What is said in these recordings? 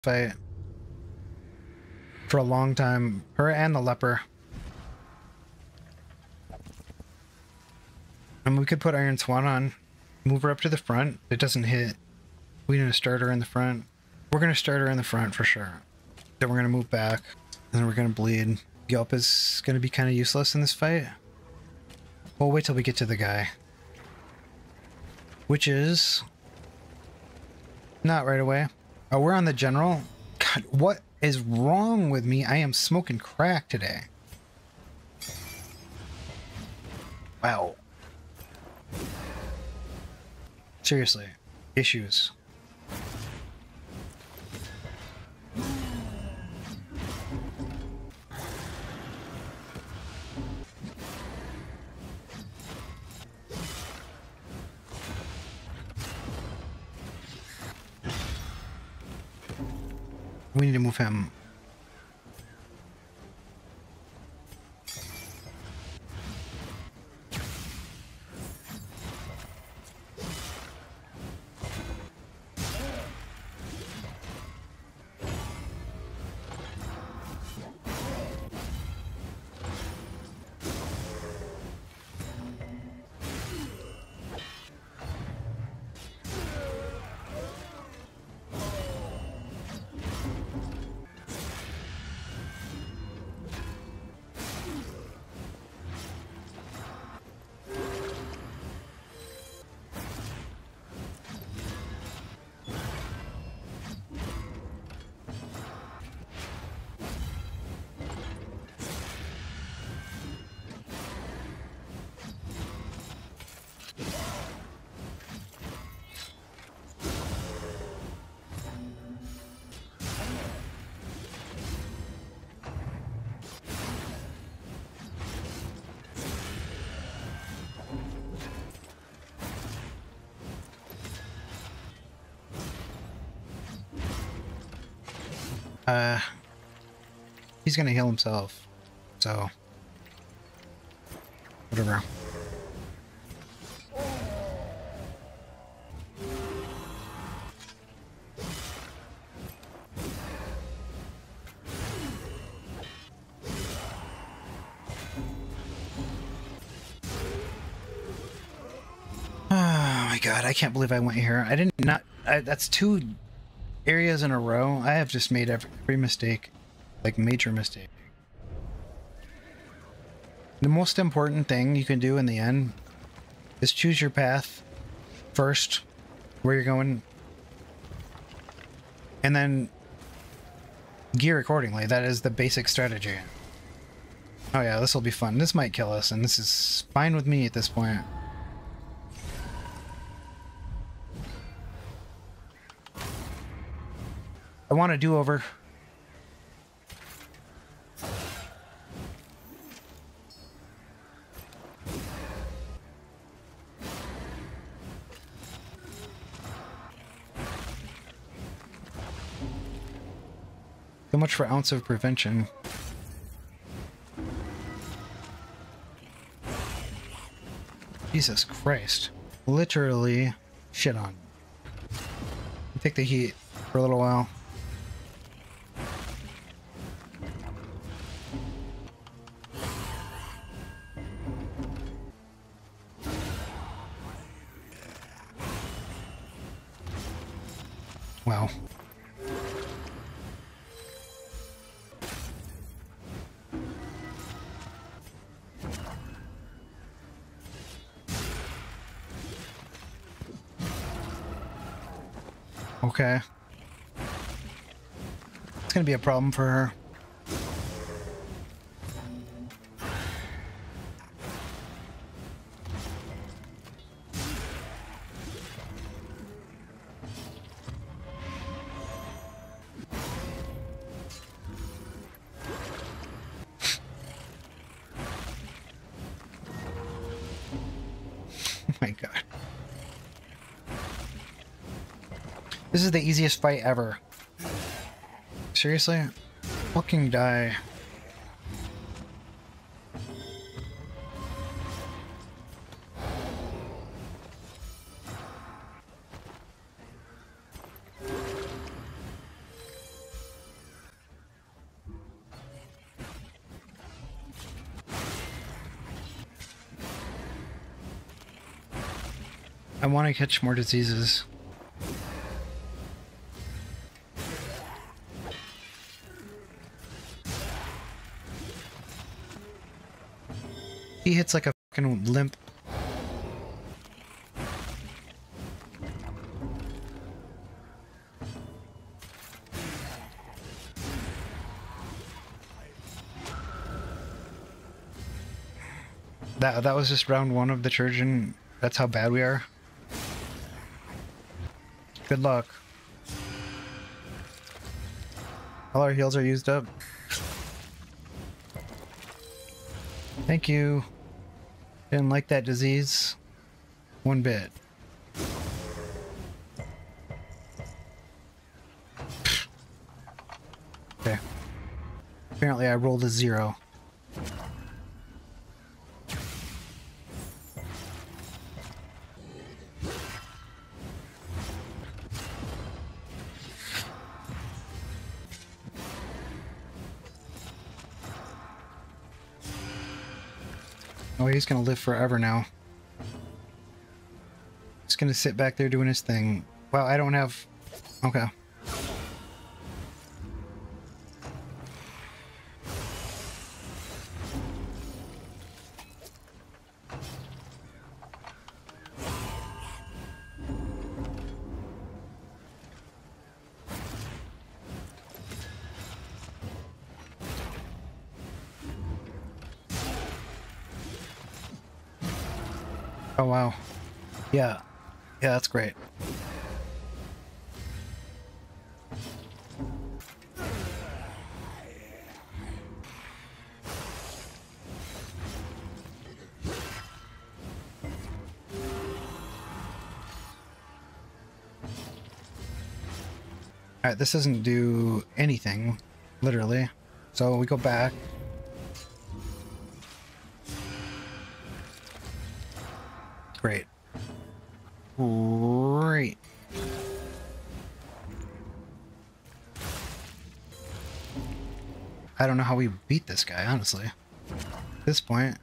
fight for a long time. Her and the leper. And we could put Iron Swan on, move her up to the front. It doesn't hit. We need to start her in the front. We're going to start her in the front for sure. Then we're going to move back. And then we're going to bleed. Yelp is going to be kind of useless in this fight. We'll wait till we get to the guy. Which is... not right away. Oh, we're on the general. God, what is wrong with me? I am smoking crack today. Wow. Seriously. Issues. We need to move him. He's gonna heal himself, so whatever. Oh my god, I can't believe I went here. I didn't that's 2 areas in a row. I have just made every mistake. Like, major mistake. The most important thing you can do in the end is choose your path first, where you're going, and then gear accordingly. That is the basic strategy. Oh yeah, this will be fun. This might kill us, and this is fine with me at this point. I want a do-over. So much for ounce of prevention. Jesus Christ. Literally shit on. Take the heat for a little while. Wow. Okay. It's gonna be a problem for her. Oh my god. This is the easiest fight ever. Seriously? Fucking die. I want to catch more diseases. He hits like a fucking limp. That was just round one of the Trojan. That's how bad we are. Good luck. All our heals are used up. Thank you. Didn't like that disease one bit. Okay. Apparently I rolled a 0. Oh, he's gonna live forever now. He's gonna sit back there doing his thing. Wow, I don't have... Okay. Oh, wow. Yeah. Yeah, that's great. Alright, this doesn't do anything, literally. So we go back. Great. Great. I don't know how we beat this guy, honestly. At this point.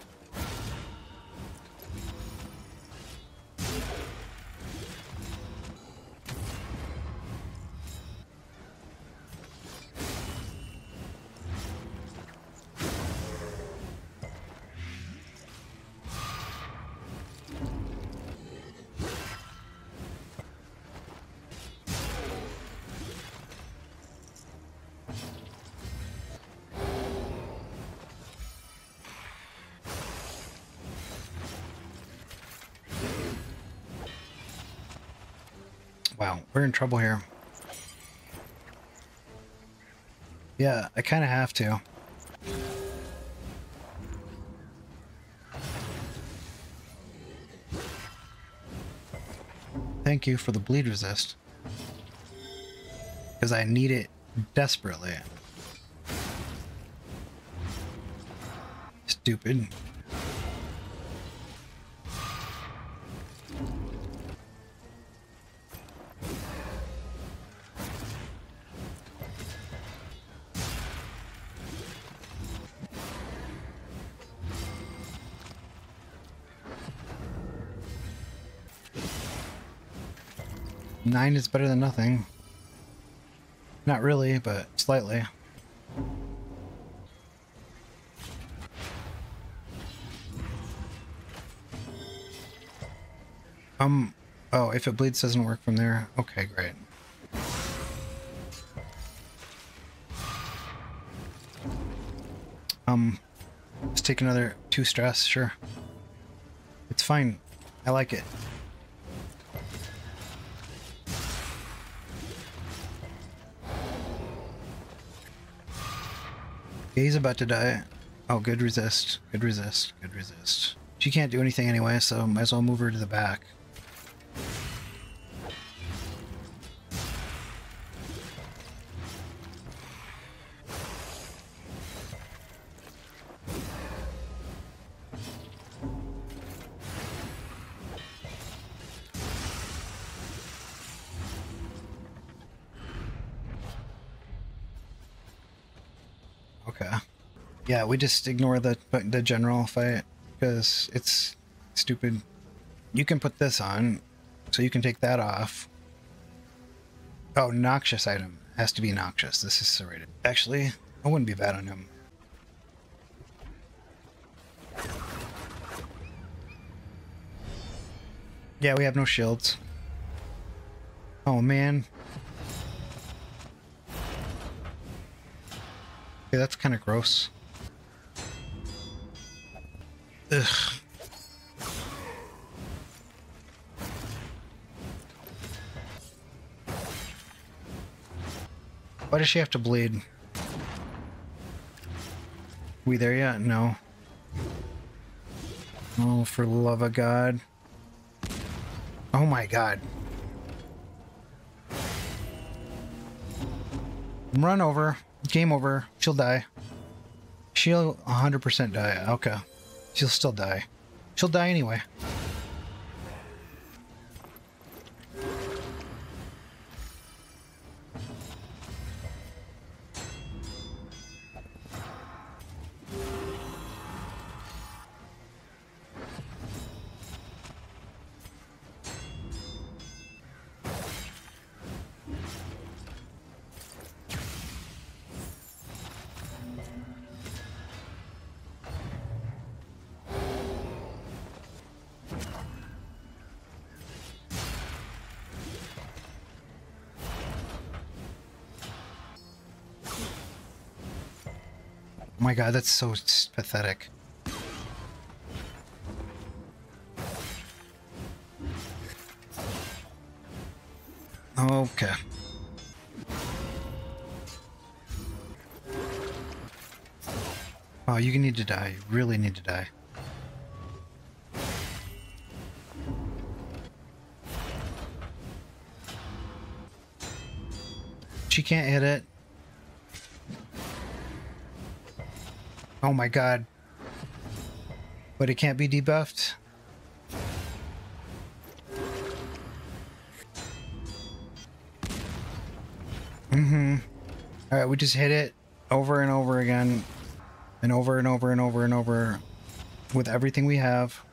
Wow, we're in trouble here. Yeah, I kind of have to. Thank you for the bleed resist. Because I need it desperately. Stupid. Nine is better than nothing. Not really, but slightly. Oh, if it bleeds doesn't work from there. Okay, great. Let's take another 2 stress, sure. It's fine. I like it. He's about to die. Oh, good resist. Good resist. Good resist. She can't do anything anyway, so might as well move her to the back. Okay. Yeah, we just ignore the general fight because it's stupid. You can put this on, so you can take that off. Oh, noxious item. Has to be noxious. This is serrated. Actually, I wouldn't be bad on him. Yeah, we have no shields. Oh, man. Okay, that's kind of gross. Ugh. Why does she have to bleed? We there yet? No. Oh, for the love of God. Oh my God. Run over. Game over. She'll die. She'll 100% die. Okay. She'll still die. She'll die anyway. Oh my God, that's so pathetic. Okay. Oh, you need to die. You really need to die. She can't hit it. Oh my God. But it can't be debuffed. Alright, we just hit it over and over again. And over and over and over and over. With everything we have.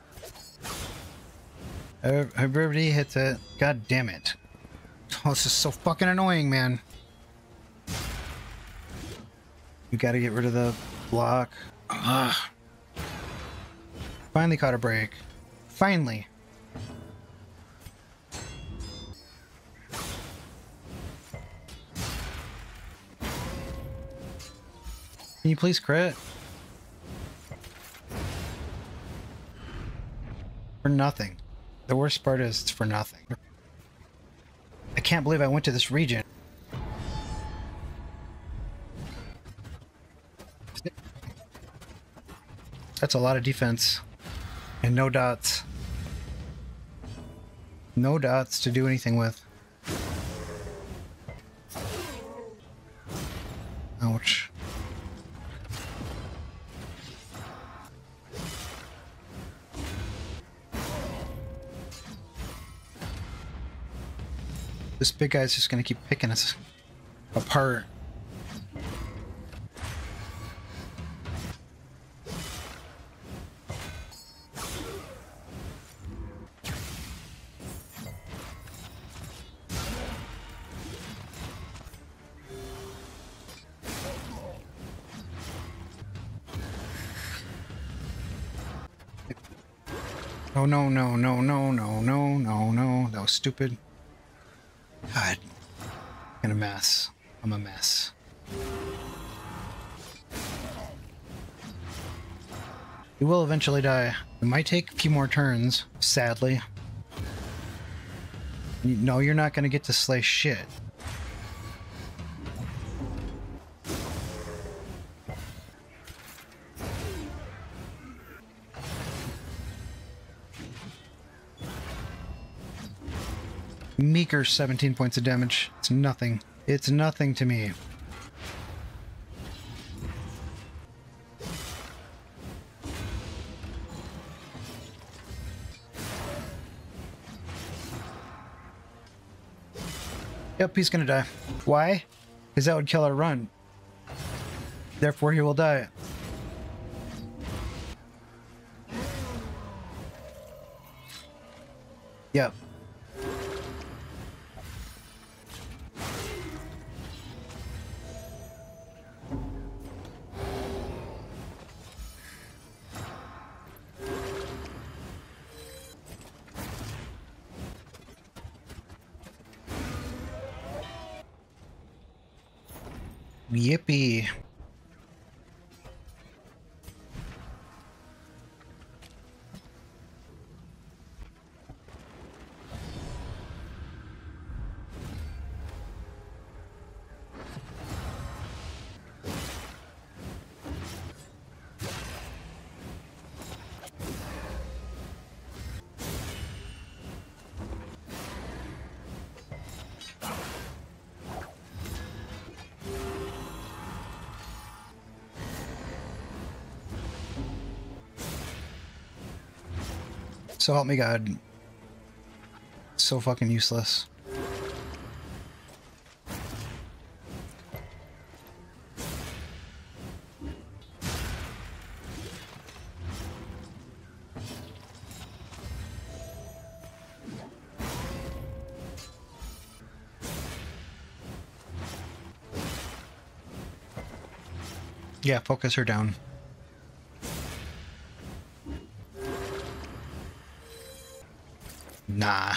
Everybody hits it. God damn it. Oh, this is so fucking annoying, man. We gotta get rid of the block. Ugh. Finally caught a break. Finally. Can you please crit? For nothing. The worst part is it's for nothing. I can't believe I went to this region. That's a lot of defense. And no dots. No dots to do anything with. Ouch. This big guy's just gonna keep picking us apart. Oh no, no, no, no, no, no, no, no. That was stupid. God. I'm a mess. I'm a mess. We will eventually die. It might take a few more turns, sadly. No, you're not gonna get to slay shit. Meeker 17 points of damage. It's nothing. It's nothing to me. Yep, he's gonna die. Why? Because that would kill our run. Therefore, he will die. Yep. Yippee. So help me God. So fucking useless. Yeah, focus her down. Nah.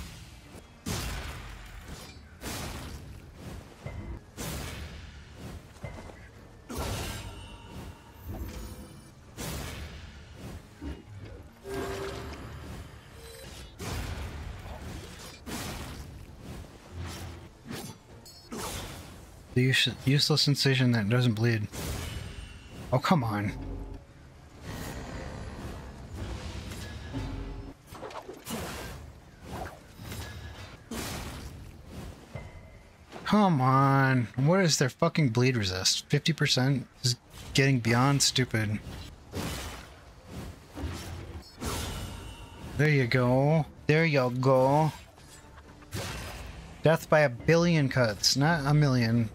The useless incision that doesn't bleed. Oh, come on. Come on. What is their fucking bleed resist? 50%? Is getting beyond stupid. There you go. There you go. Death by a billion cuts, not a million.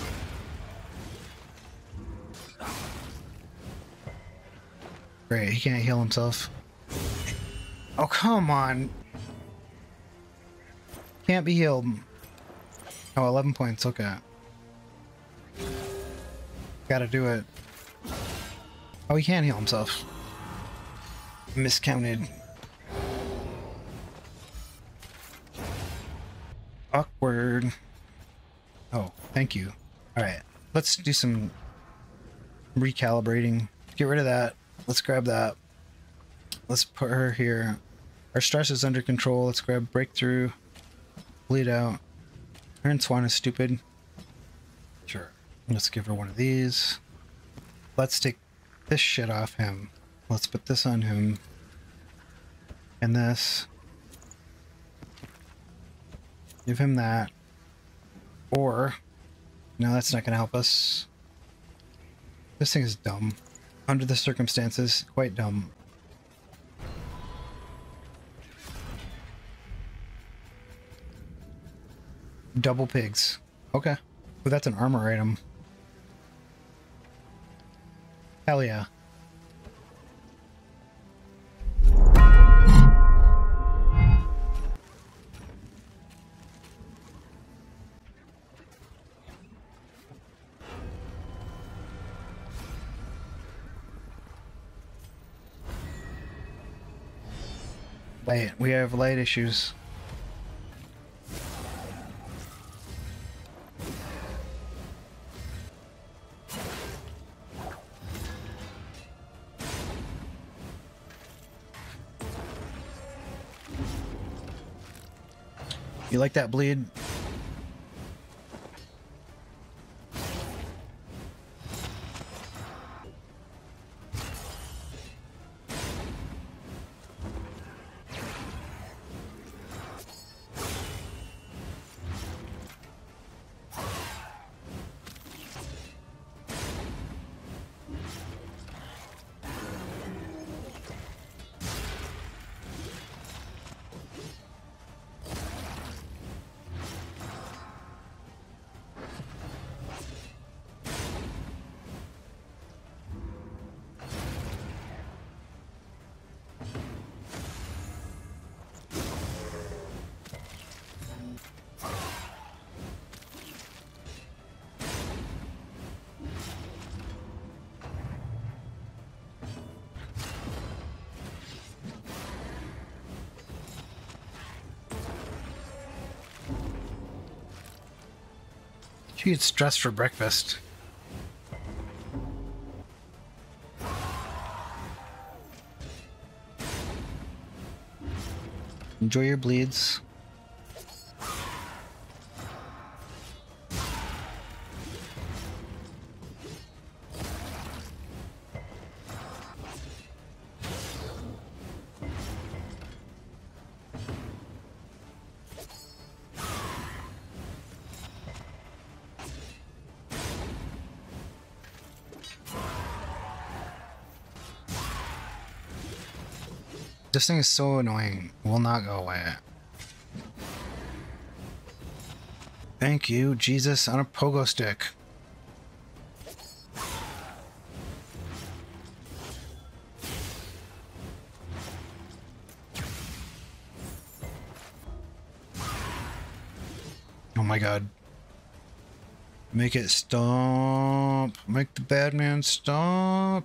Great, he can't heal himself. Oh, come on. Can't be healed. Oh, 11 points, okay. Gotta do it. Oh, he can't heal himself. Miscounted. Awkward. Oh, thank you. Alright, let's do some recalibrating. Get rid of that. Let's grab that. Let's put her here. Our stress is under control. Let's grab breakthrough. Bleed out. Iron Swan is stupid. Sure. Let's give her one of these. Let's take this shit off him. Let's put this on him. And this. Give him that. Or, no, that's not going to help us. This thing is dumb. Under the circumstances, quite dumb. Double pigs. Okay. Well, that's an armor item. Hell yeah. Light. We have light issues. You like that bleed? She gets stressed for breakfast. Enjoy your bleeds. This thing is so annoying. Will not go away. Thank you, Jesus, on a pogo stick. Oh my god. Make it stop. Make the bad man stop.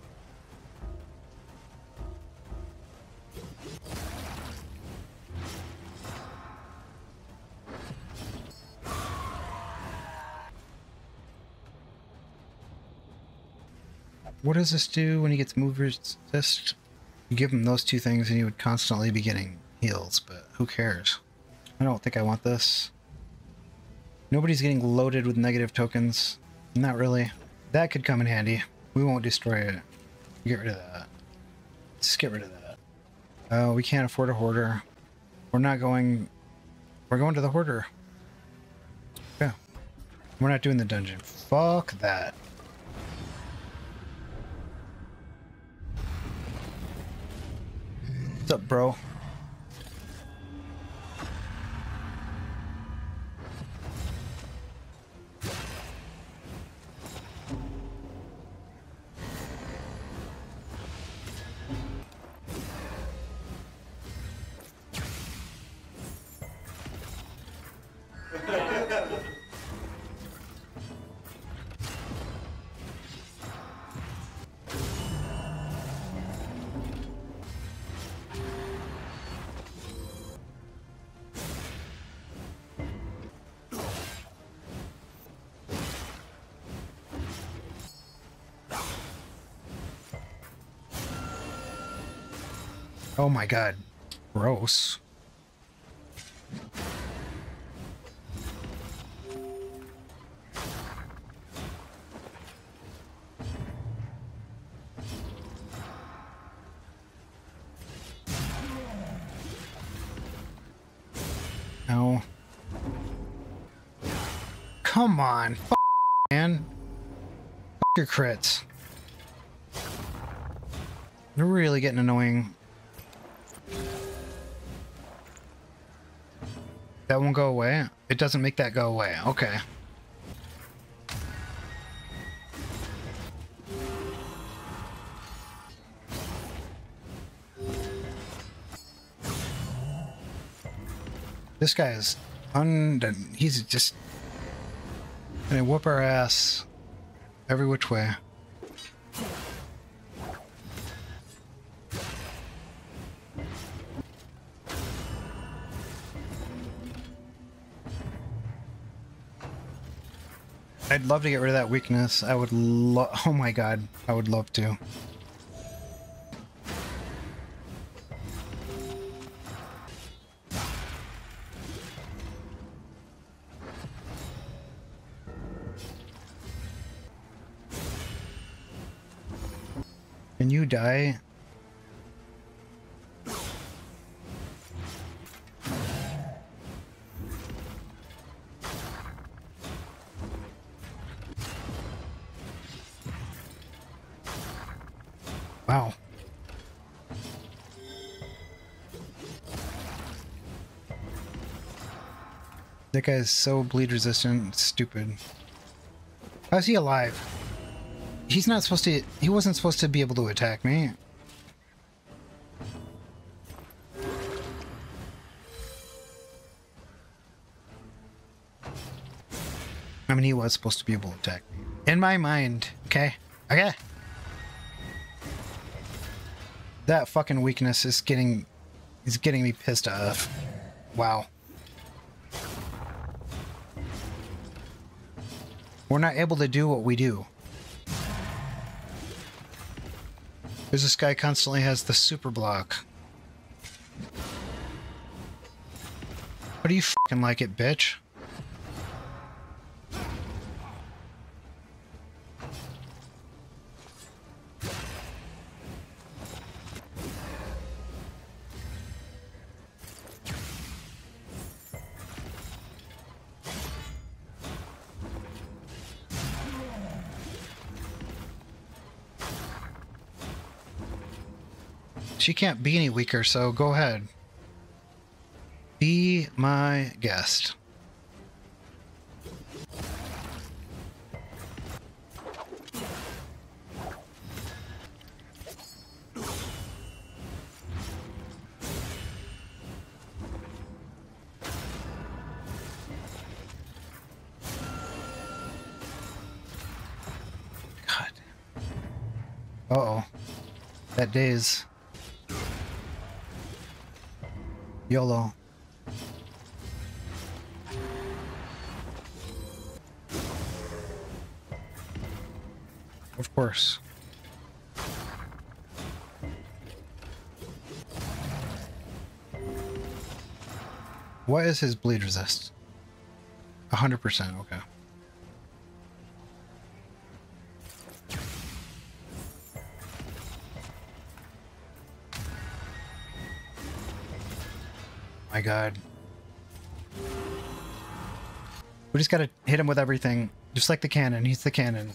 What does this do when he gets move resist? You give him those two things and he would constantly be getting heals, but who cares? I don't think I want this. Nobody's getting loaded with negative tokens. Not really. That could come in handy. We won't destroy it. Get rid of that. Let's get rid of that. We can't afford a hoarder. We're not going... We're going to the hoarder. Yeah. We're not doing the dungeon. Fuck that. What's up, bro? Oh my god. Gross. No. Come on. Man. Your crits. They're really getting annoying. That won't go away? It doesn't make that go away. Okay. This guy is undone. He's just gonna whoop our ass every which way. I'd love to get rid of that weakness. I would oh my god, I would love to. Can you die? Wow. That guy is so bleed resistant. It's stupid. How's he alive? He's not supposed to... He wasn't supposed to be able to attack me. I mean, he was supposed to be able to attack me. In my mind. Okay? Okay? That fucking weakness is getting me pissed off. Wow. We're not able to do what we do. Because this guy constantly has the super block. What do you fucking like it, bitch? She can't be any weaker, so go ahead. Be my guest. God. Uh-oh. That daze. YOLO. Of course. What is his bleed resist? 100%, okay. My God. We just gotta hit him with everything. Just like the cannon. He's the cannon.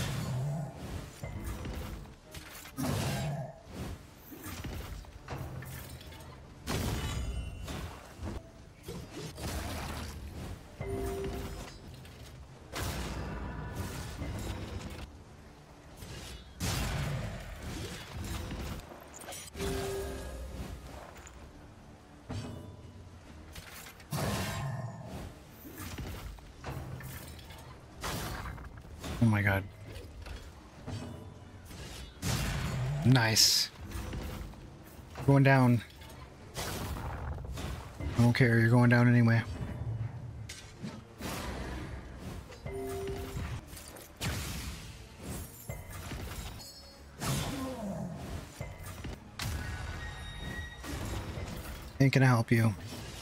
Oh my God. Nice. Going down. I don't care, you're going down anyway. Ain't gonna help you.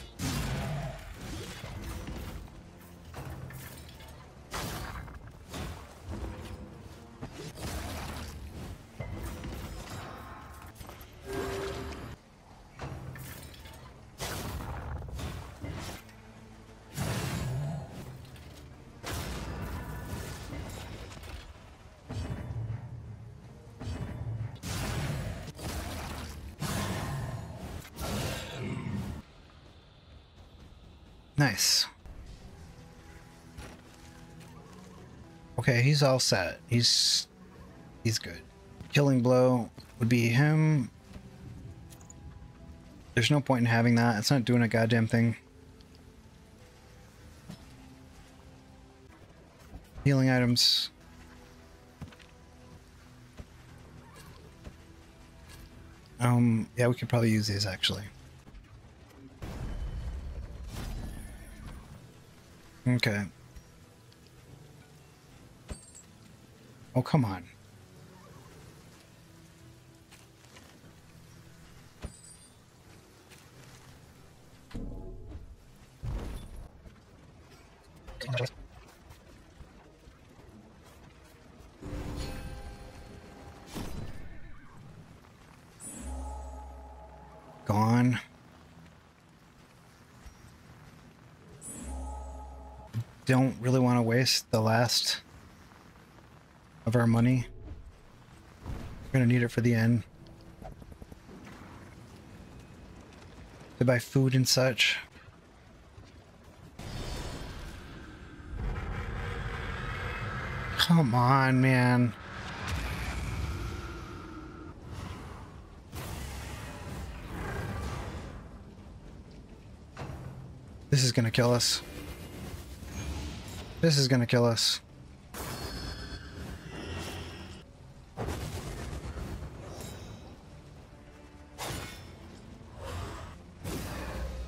Nice. Okay, he's all set. He's good. Killing blow would be him. There's no point in having that. It's not doing a goddamn thing. Healing items. Yeah, we could probably use these actually. Okay. Oh, come on. Gone. Don't really want to waste the last of our money. We're gonna need it for the end. To buy food and such. Come on, man. This is gonna kill us. This is gonna kill us.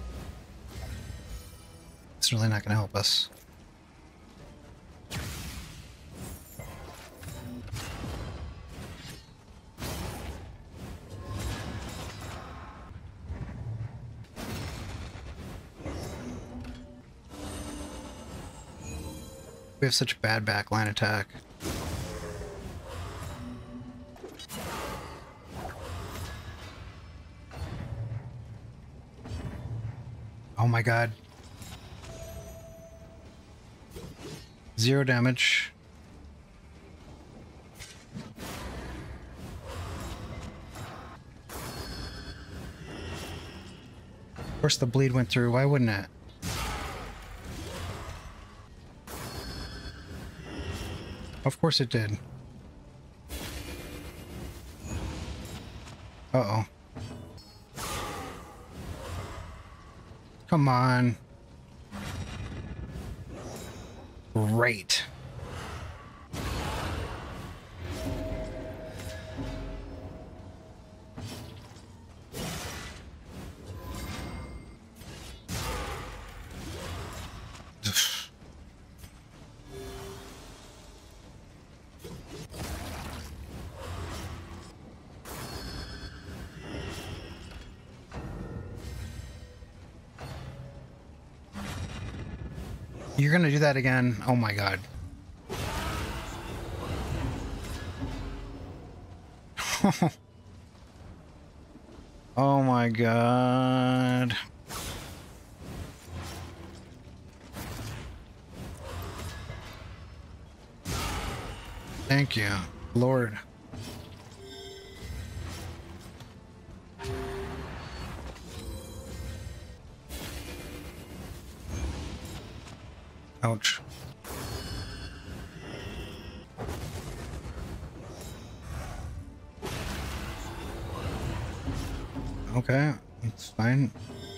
It's really not gonna help us. We have such bad backline attack. Oh my god. 0 damage. Of course the bleed went through. Why wouldn't it? Of course it did. Uh-oh. Come on. Great. You're gonna do that again? Oh my god. Oh my god. Thank you, Lord. Ouch. Okay, it's fine.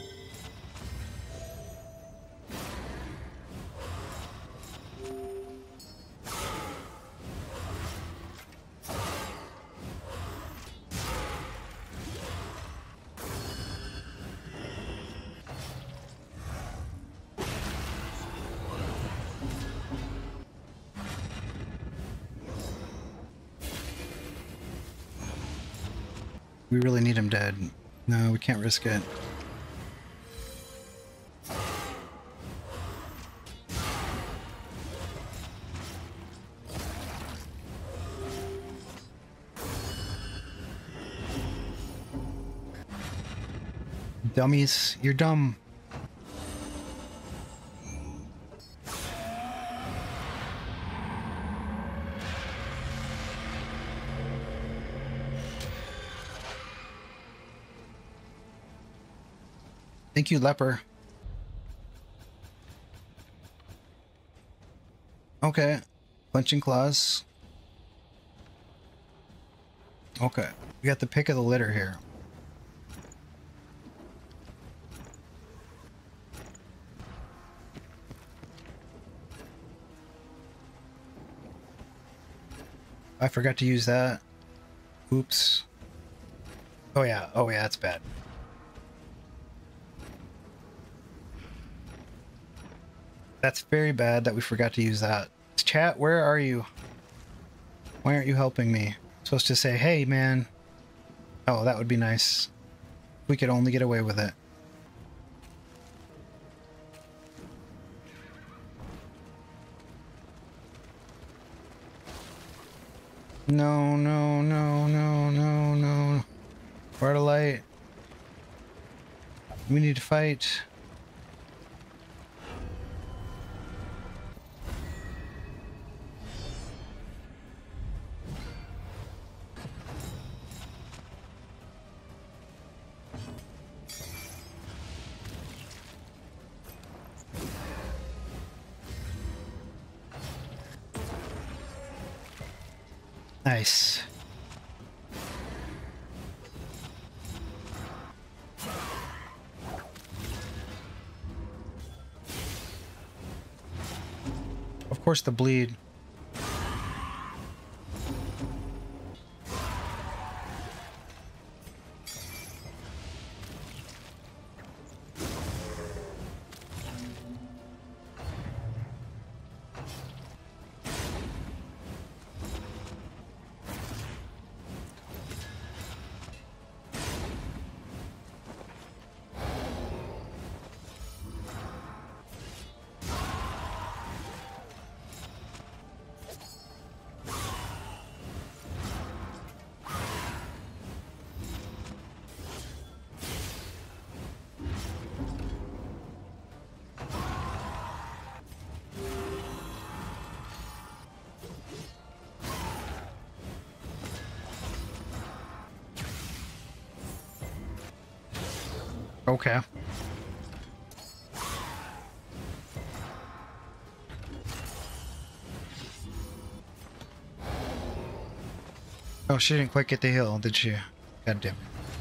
We really need him dead. No, we can't risk it. Dummies, you're dumb. Thank you, leper. Okay. Punching claws. Okay. We got the pick of the litter here. I forgot to use that. Oops. Oh yeah, that's bad. That's very bad that we forgot to use that. Chat, where are you? Why aren't you helping me? I'm supposed to say, hey man. Oh, that would be nice. We could only get away with it. No, no, no, no, no, no. We're out of light. We need to fight. Nice. Of course, the bleed. Okay. Oh, she didn't quite get the hill, did she? God damn it.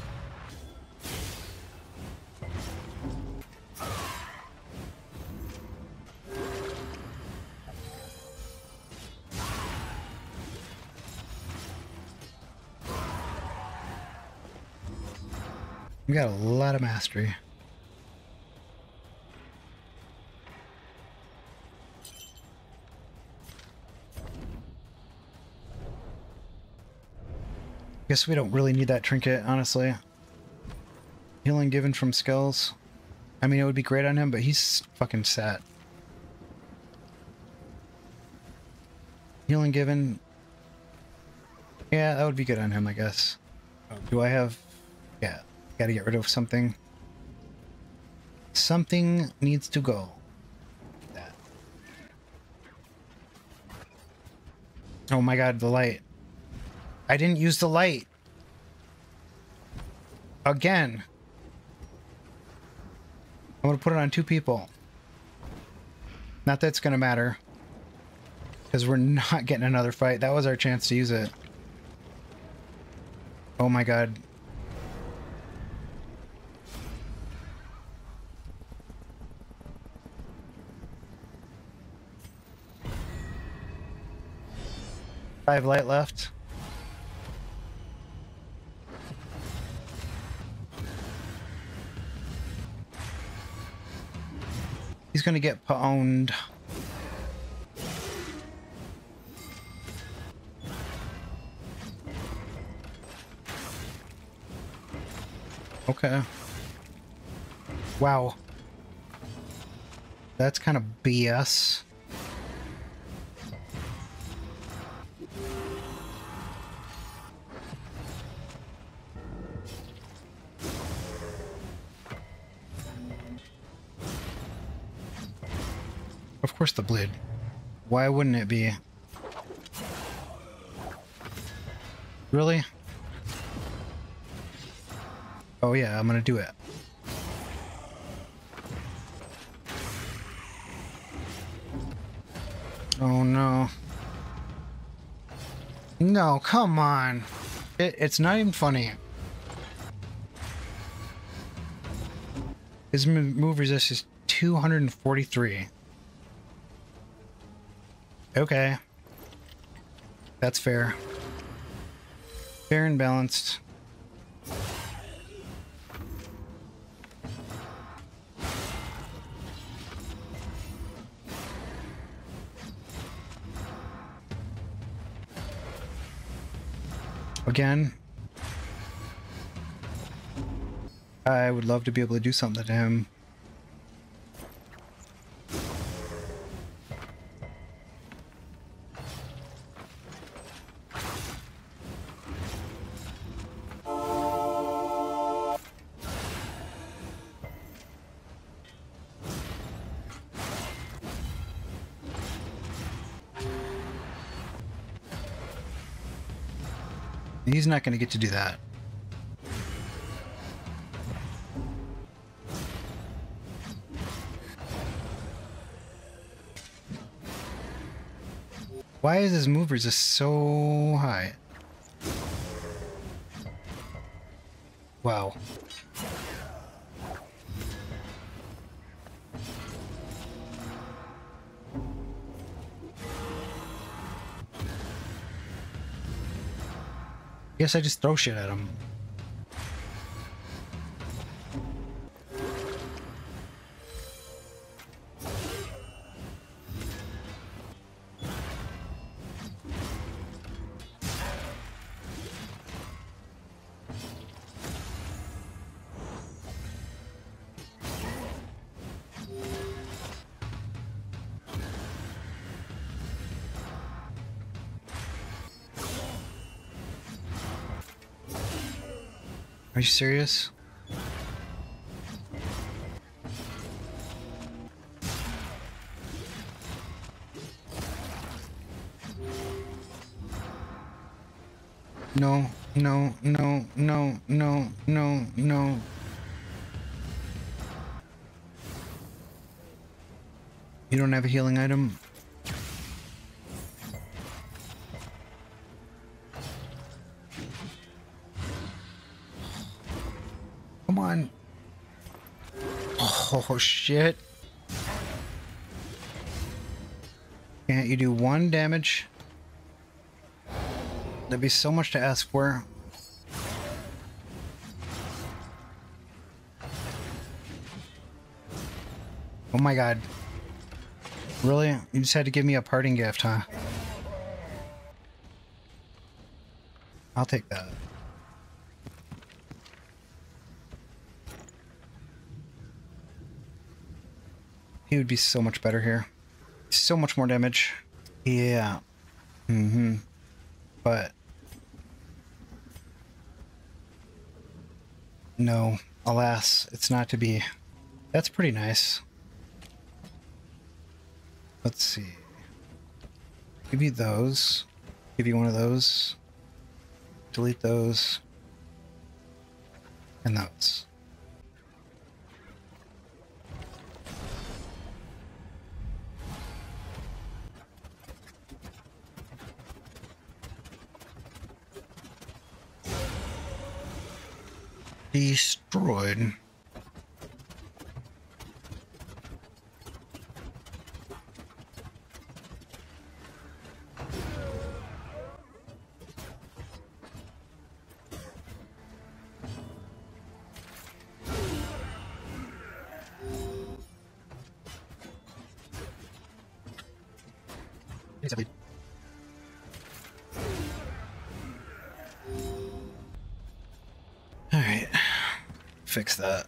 We got a lot of mastery. Guess we don't really need that trinket, honestly. Healing given from skills. I mean, it would be great on him, but he's fucking set. Healing given. Yeah, that would be good on him, I guess. Do I have... Yeah, gotta get rid of something. Something needs to go. That. Oh my god, the light. I didn't use the light. Again. I'm gonna put it on 2 people. Not that it's gonna matter. Because we're not getting another fight. That was our chance to use it. Oh my god. I have light left. He's gonna get pwned. Okay. Wow. That's kind of BS. Of course the bleed. Why wouldn't it be? Really? Oh yeah, I'm gonna do it. Oh no. No, come on. It's not even funny. His move resist is 243. Okay. That's fair. Fair and balanced. Again, I would love to be able to do something to him. He's not going to get to do that. Why is his move resist so high? Wow. Guess I just throw shit at him. Are you serious? No, no, no, no, no, no, no. You don't have a healing item? Come on. Oh, shit. Can't you do 1 damage? That'd be so much to ask for. Oh my god. Really? You just had to give me a parting gift, huh? I'll take that. He would be so much better here. So much more damage. Yeah. Mm-hmm. But... no. Alas, it's not to be. That's pretty nice. Let's see. Give you those. Give you one of those. Delete those. And those. Destroyed. Alright. Fix that.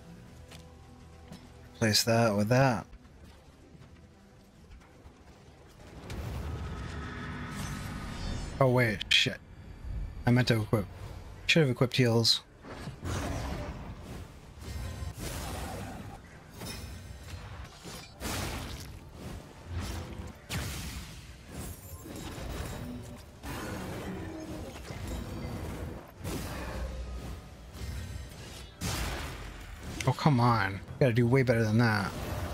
Replace that with that. Oh wait, shit. I meant to equip. Should have equipped heals. Oh, come on. Gotta do way better than that.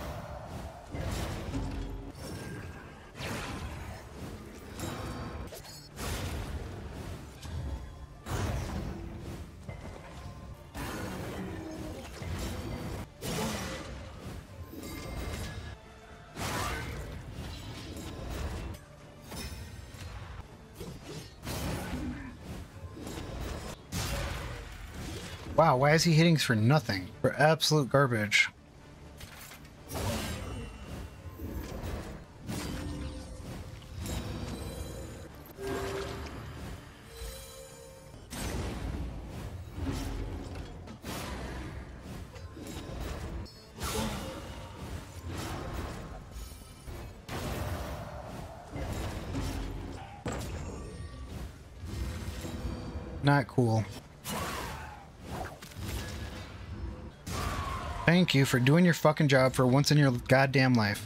Wow, why is he hitting for nothing? For absolute garbage. Not cool. Thank you for doing your fucking job for once in your goddamn life.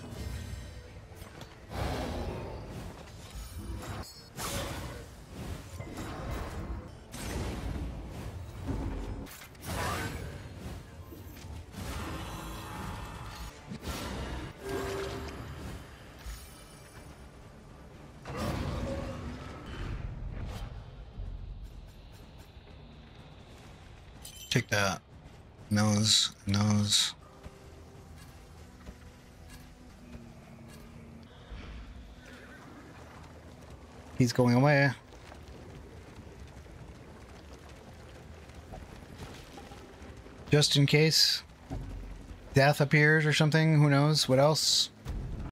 Take that. Nose, nose. He's going away. Just in case death appears or something, who knows? What else?